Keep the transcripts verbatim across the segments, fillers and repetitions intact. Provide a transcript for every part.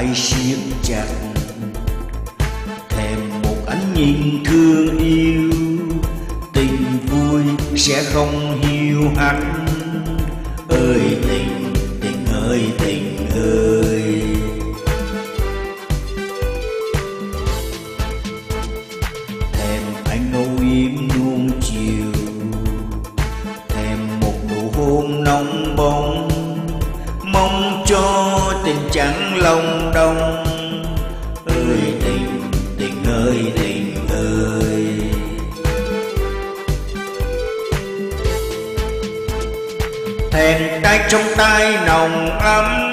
tay siết chặt, thèm một ánh nhìn thương yêu. Tình vui sẽ không hiu hắt, ơi tình, tình ơi tình ơi. Thèm anh âu yếm nuông chiều, thèm một nụ hôn nóng bỏng, mong cho tình chẳng lòng đông. Ơi tình, tình ơi tình ơi. Thèm tay trong tay nồng ấm,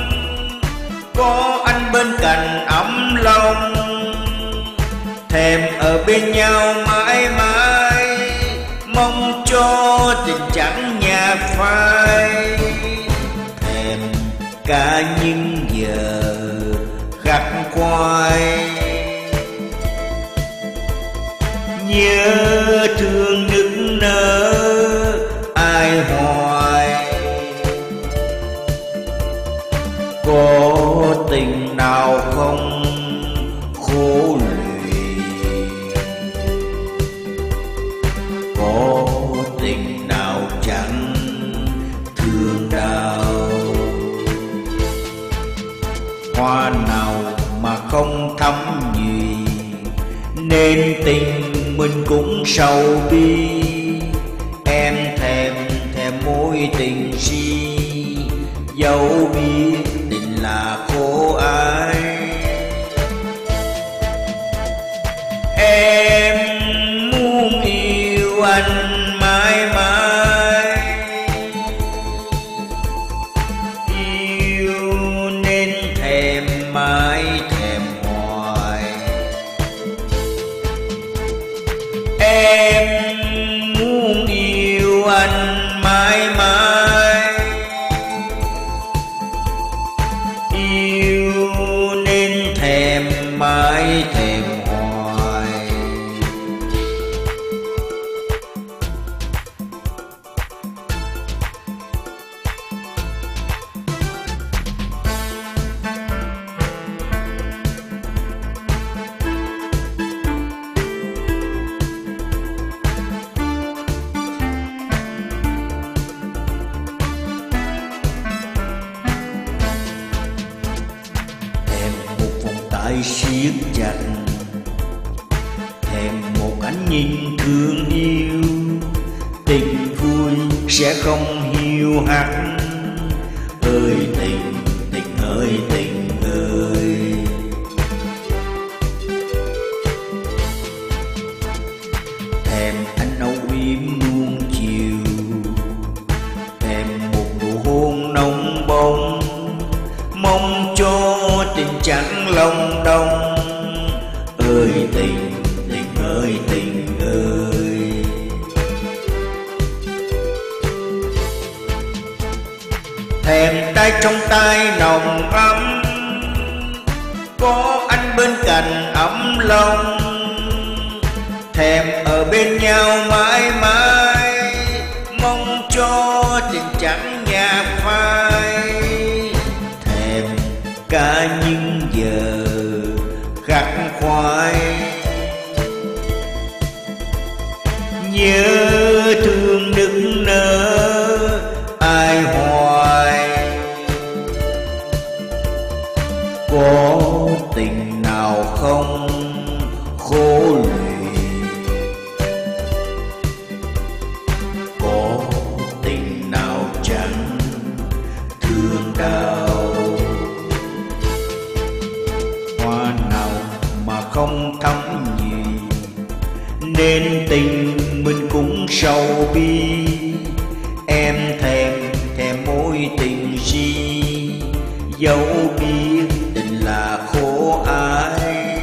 có anh bên cạnh ấm lòng. Thèm ở bên nhau mãi mãi, mong cho tình chẳng nhạt phai. Thèm cả những giờ khắc khoải, nhớ thương nức nở ai hoài. Có tình nào không khổ lụy, có tình nào chẳng thương đau. Hoa nào mà không thắm nhụy, nên tình mình cũng sầu bi. Em thèm thèm mối tình si, dẫu biết tình là khổ ái. Em muốn yêu anh mãi mãi, yêu nên thèm mãi thèm hoài. Em muốn yêu anh mãi mãi, yêu nên thèm mãi thèm hoài. Tay siết chặt, thèm một ánh nhìn thương yêu. Tình vui sẽ không hiu hắt, ơi tình, tình ơi tình ơi. Thèm anh âu yếm nuông chiều, thèm một nụ hôn nóng bỏng, mong cho tình chẳng lòng đông. Ơi tình, tình ơi tình ơi. Thèm tay trong tay nồng ấm, có anh bên cạnh ấm lòng. Thèm ở bên nhau mãi mãi, mong cho tình chẳng nhạt phai. Thèm cả những giờ khắc khoải, nhớ thương nức nở ai hoài. Có tình nào không khổ lụy, có tình nào chẳng thương đau. Hoa nào mà không thắm nhụy, nên tình mình cũng sầu bi. Em thèm thèm mối tình si, dẫu biết tình là khổ ái.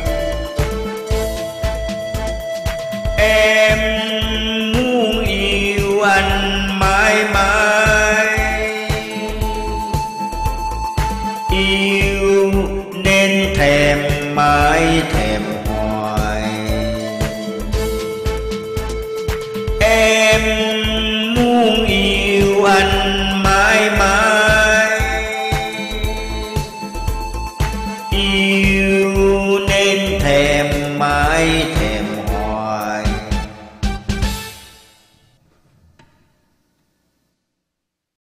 Em muốn yêu anh mãi mãi, yêu nên thèm mãi thèm hoài. Em